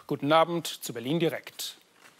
Guten Abend zu Berlin direkt.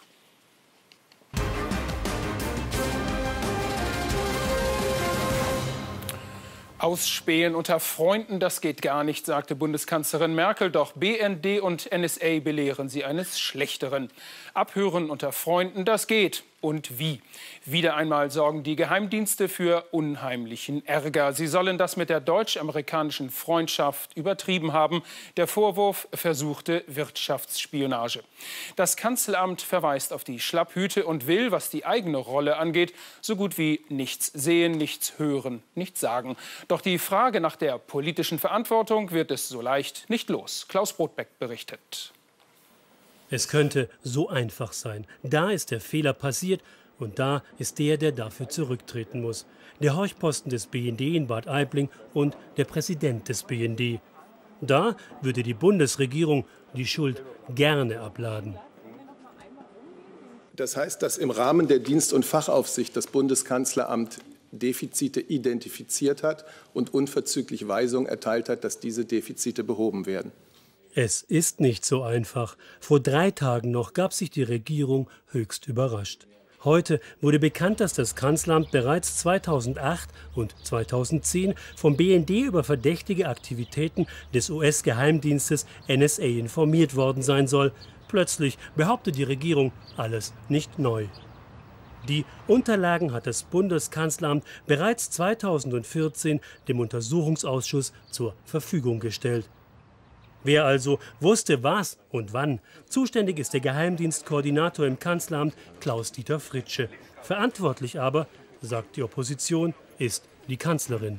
Ausspähen unter Freunden, das geht gar nicht, sagte Bundeskanzlerin Merkel. Doch BND und NSA belehren sie eines Schlechteren. Abhören unter Freunden, das geht. Und wie? Wieder einmal sorgen die Geheimdienste für unheimlichen Ärger. Sie sollen das mit der deutsch-amerikanischen Freundschaft übertrieben haben. Der Vorwurf: versuchte Wirtschaftsspionage. Das Kanzleramt verweist auf die Schlapphüte und will, was die eigene Rolle angeht, so gut wie nichts sehen, nichts hören, nichts sagen. Doch die Frage nach der politischen Verantwortung wird es so leicht nicht los. Klaus Brodbeck berichtet. Es könnte so einfach sein. Da ist der Fehler passiert und da ist der dafür zurücktreten muss. Der Horchposten des BND in Bad Aibling und der Präsident des BND. Da würde die Bundesregierung die Schuld gerne abladen. Das heißt, dass im Rahmen der Dienst- und Fachaufsicht das Bundeskanzleramt Defizite identifiziert hat und unverzüglich Weisung erteilt hat, dass diese Defizite behoben werden. Es ist nicht so einfach. Vor 3 Tagen noch gab sich die Regierung höchst überrascht. Heute wurde bekannt, dass das Kanzleramt bereits 2008 und 2010 vom BND über verdächtige Aktivitäten des US-Geheimdienstes NSA informiert worden sein soll. Plötzlich behauptet die Regierung, alles nicht neu. Die Unterlagen hat das Bundeskanzleramt bereits 2014 dem Untersuchungsausschuss zur Verfügung gestellt. Wer also wusste was und wann? Zuständig ist der Geheimdienstkoordinator im Kanzleramt, Klaus-Dieter Fritzsche. Verantwortlich aber, sagt die Opposition, ist die Kanzlerin.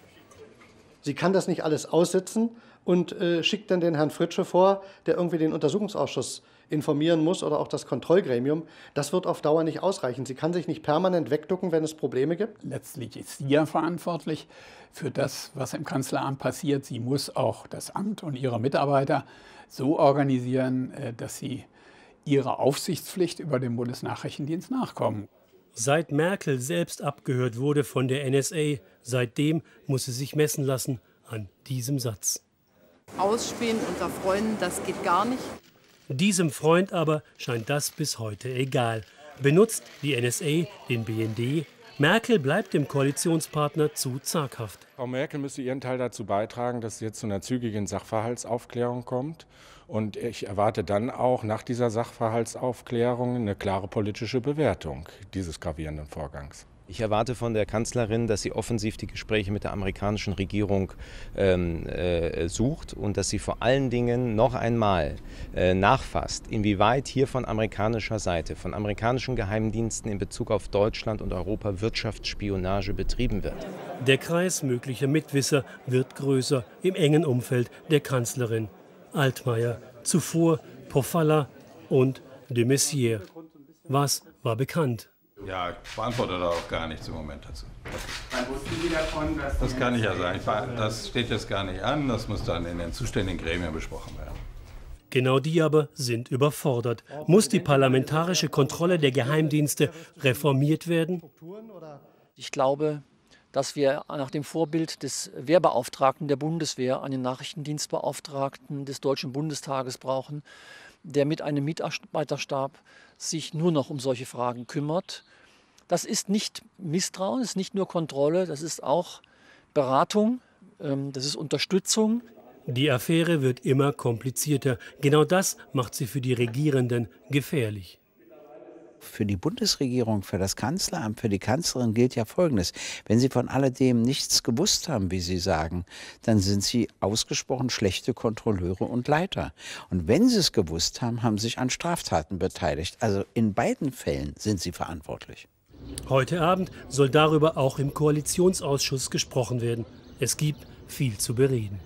Sie kann das nicht alles aussitzen und schickt dann den Herrn Fritzsche vor, der irgendwie den Untersuchungsausschuss informieren muss oder auch das Kontrollgremium. Das wird auf Dauer nicht ausreichen. Sie kann sich nicht permanent wegducken, wenn es Probleme gibt. Letztlich ist sie ja verantwortlich für das, was im Kanzleramt passiert. Sie muss auch das Amt und ihre Mitarbeiter so organisieren, dass sie ihrer Aufsichtspflicht über den Bundesnachrichtendienst nachkommen. Seit Merkel selbst abgehört wurde von der NSA, seitdem muss sie sich messen lassen an diesem Satz. Ausspähen unter Freunden, das geht gar nicht. Diesem Freund aber scheint das bis heute egal. Benutzt die NSA den BND? Merkel bleibt dem Koalitionspartner zu zaghaft. Frau Merkel müsste ihren Teil dazu beitragen, dass es jetzt zu einer zügigen Sachverhaltsaufklärung kommt. Und ich erwarte dann auch nach dieser Sachverhaltsaufklärung eine klare politische Bewertung dieses gravierenden Vorgangs. Ich erwarte von der Kanzlerin, dass sie offensiv die Gespräche mit der amerikanischen Regierung sucht und dass sie vor allen Dingen noch einmal nachfasst, inwieweit hier von amerikanischer Seite, von amerikanischen Geheimdiensten in Bezug auf Deutschland und Europa Wirtschaftsspionage betrieben wird. Der Kreis möglicher Mitwisser wird größer im engen Umfeld der Kanzlerin. Altmaier, zuvor Pofalla und de Maizière. Was war bekannt? Ja, ich beantworte da auch gar nichts im Moment dazu. Wann wussten Sie davon, dass das kann ich ja sagen. Das steht jetzt gar nicht an. Das muss dann in den zuständigen Gremien besprochen werden. Genau die aber sind überfordert. Muss die parlamentarische Kontrolle der Geheimdienste reformiert werden? Ich glaube, dass wir nach dem Vorbild des Wehrbeauftragten der Bundeswehr einen Nachrichtendienstbeauftragten des Deutschen Bundestages brauchen, der mit einem Mitarbeiterstab sich nur noch um solche Fragen kümmert. Das ist nicht Misstrauen, das ist nicht nur Kontrolle, das ist auch Beratung, das ist Unterstützung. Die Affäre wird immer komplizierter. Genau das macht sie für die Regierenden gefährlich. Für die Bundesregierung, für das Kanzleramt, für die Kanzlerin gilt ja Folgendes. Wenn Sie von alledem nichts gewusst haben, wie Sie sagen, dann sind Sie ausgesprochen schlechte Kontrolleure und Leiter. Und wenn Sie es gewusst haben, haben Sie sich an Straftaten beteiligt. Also in beiden Fällen sind Sie verantwortlich. Heute Abend soll darüber auch im Koalitionsausschuss gesprochen werden. Es gibt viel zu bereden.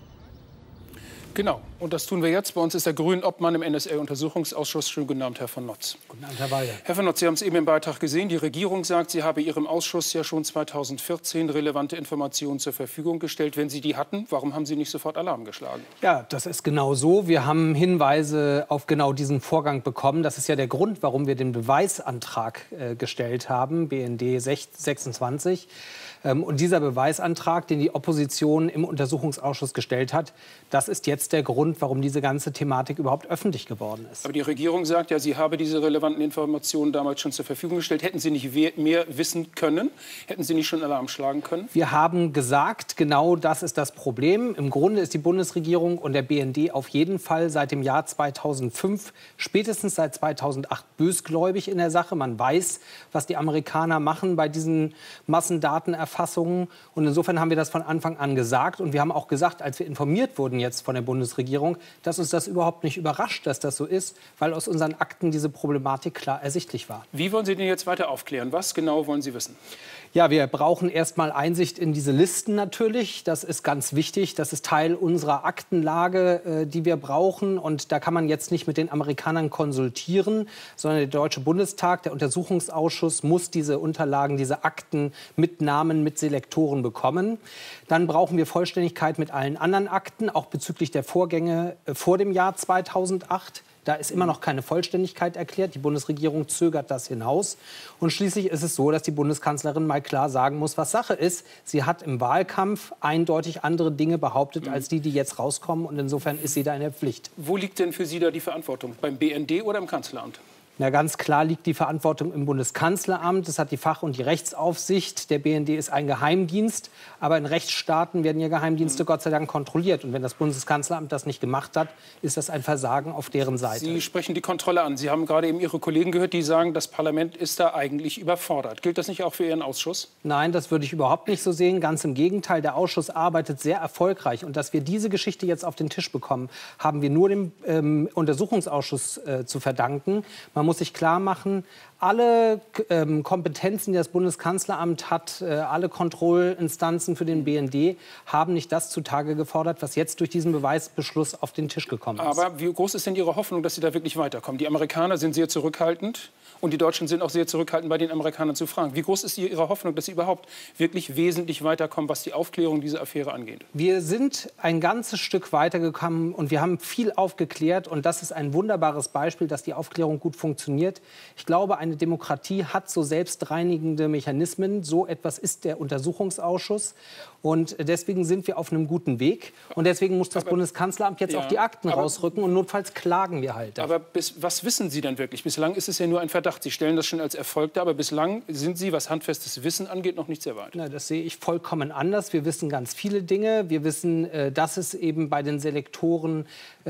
Genau, und das tun wir jetzt. Bei uns ist der Grünen-Obmann im NSA-Untersuchungsausschuss. Schönen guten Abend, Herr von Notz. Guten Abend, Herr Walder. Herr von Notz, Sie haben es eben im Beitrag gesehen. Die Regierung sagt, sie habe Ihrem Ausschuss ja schon 2014 relevante Informationen zur Verfügung gestellt. Wenn Sie die hatten, warum haben Sie nicht sofort Alarm geschlagen? Ja, das ist genau so. Wir haben Hinweise auf genau diesen Vorgang bekommen. Das ist ja der Grund, warum wir den Beweisantrag gestellt haben, BND 26. Und dieser Beweisantrag, den die Opposition im Untersuchungsausschuss gestellt hat, das ist jetzt der Grund, Grund, warum diese ganze Thematik überhaupt öffentlich geworden ist. Aber die Regierung sagt ja, sie habe diese relevanten Informationen damals schon zur Verfügung gestellt. Hätten Sie nicht mehr wissen können? Hätten Sie nicht schon Alarm schlagen können? Wir haben gesagt, genau das ist das Problem. Im Grunde ist die Bundesregierung und der BND auf jeden Fall seit dem Jahr 2005, spätestens seit 2008 bösgläubig in der Sache. Man weiß, was die Amerikaner machen bei diesen Massendatenerfassungen. Und insofern haben wir das von Anfang an gesagt. Und wir haben auch gesagt, als wir informiert wurden jetzt von der Bundesregierung, dass uns das überhaupt nicht überrascht, dass das so ist, weil aus unseren Akten diese Problematik klar ersichtlich war. Wie wollen Sie denn jetzt weiter aufklären? Was genau wollen Sie wissen? Ja, wir brauchen erstmal Einsicht in diese Listen natürlich. Das ist ganz wichtig. Das ist Teil unserer Aktenlage, die wir brauchen. Und da kann man jetzt nicht mit den Amerikanern konsultieren, sondern der Deutsche Bundestag, der Untersuchungsausschuss, muss diese Unterlagen, diese Akten mit Namen, mit Selektoren bekommen. Dann brauchen wir Vollständigkeit mit allen anderen Akten, auch bezüglich der Vorgänge vor dem Jahr 2008. Da ist immer noch keine Vollständigkeit erklärt. Die Bundesregierung zögert das hinaus. Und schließlich ist es so, dass die Bundeskanzlerin mal klar sagen muss, was Sache ist. Sie hat im Wahlkampf eindeutig andere Dinge behauptet, als die jetzt rauskommen. Und insofern ist sie da in der Pflicht. Wo liegt denn für Sie da die Verantwortung? Beim BND oder im Kanzleramt? Na, ganz klar liegt die Verantwortung im Bundeskanzleramt. Das hat die Fach- und die Rechtsaufsicht. Der BND ist ein Geheimdienst. Aber in Rechtsstaaten werden ja Geheimdienste Gott sei Dank kontrolliert. Und wenn das Bundeskanzleramt das nicht gemacht hat, ist das ein Versagen auf deren Seite. Sie sprechen die Kontrolle an. Sie haben gerade eben Ihre Kollegen gehört, die sagen, das Parlament ist da eigentlich überfordert. Gilt das nicht auch für Ihren Ausschuss? Nein, das würde ich überhaupt nicht so sehen. Ganz im Gegenteil, der Ausschuss arbeitet sehr erfolgreich. Und dass wir diese Geschichte jetzt auf den Tisch bekommen, haben wir nur dem Untersuchungsausschuss zu verdanken. Man muss sich klar machen, alle Kompetenzen, die das Bundeskanzleramt hat, alle Kontrollinstanzen für den BND, haben nicht das zutage gefordert, was jetzt durch diesen Beweisbeschluss auf den Tisch gekommen ist. Aber wie groß ist denn Ihre Hoffnung, dass Sie da wirklich weiterkommen? Die Amerikaner sind sehr zurückhaltend und die Deutschen sind auch sehr zurückhaltend, bei den Amerikanern zu fragen. Wie groß ist Ihre Hoffnung, dass Sie überhaupt wirklich wesentlich weiterkommen, was die Aufklärung dieser Affäre angeht? Wir sind ein ganzes Stück weitergekommen und wir haben viel aufgeklärt. Und das ist ein wunderbares Beispiel, dass die Aufklärung gut funktioniert. Ich glaube, eine Demokratie hat so selbstreinigende Mechanismen. So etwas ist der Untersuchungsausschuss. Und deswegen sind wir auf einem guten Weg. Und deswegen muss das Bundeskanzleramt jetzt auch die Akten rausrücken. Und notfalls klagen wir halt. Aber was wissen Sie denn wirklich? Bislang ist es ja nur ein Verdacht. Sie stellen das schon als Erfolg dar. Aber bislang sind Sie, was handfestes Wissen angeht, noch nicht sehr weit. Na, das sehe ich vollkommen anders. Wir wissen ganz viele Dinge. Wir wissen, dass es eben bei den Selektoren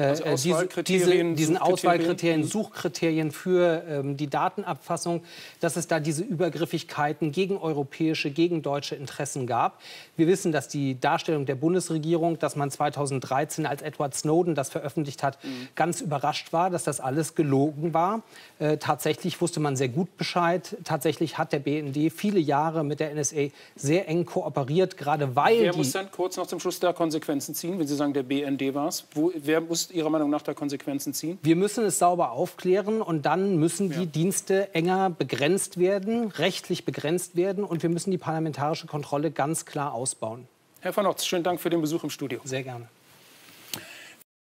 diesen Auswahlkriterien, Suchkriterien für die Datenabfassung, dass es da diese Übergriffigkeiten gegen europäische, gegen deutsche Interessen gab. Wir wissen, dass die Darstellung der Bundesregierung, dass man 2013, als Edward Snowden das veröffentlicht hat, ganz überrascht war, dass das alles gelogen war. Tatsächlich wusste man sehr gut Bescheid. Tatsächlich hat der BND viele Jahre mit der NSA sehr eng kooperiert, gerade weil Wer muss dann kurz noch zum Schluss da Konsequenzen ziehen, wenn Sie sagen, der BND war es? Wer muss Ihrer Meinung nach da Konsequenzen ziehen? Wir müssen es sauber aufklären und dann müssen die Dienste enger begrenzt werden, rechtlich begrenzt werden und wir müssen die parlamentarische Kontrolle ganz klar ausbauen. Herr von Notz, schönen Dank für den Besuch im Studio. Sehr gerne.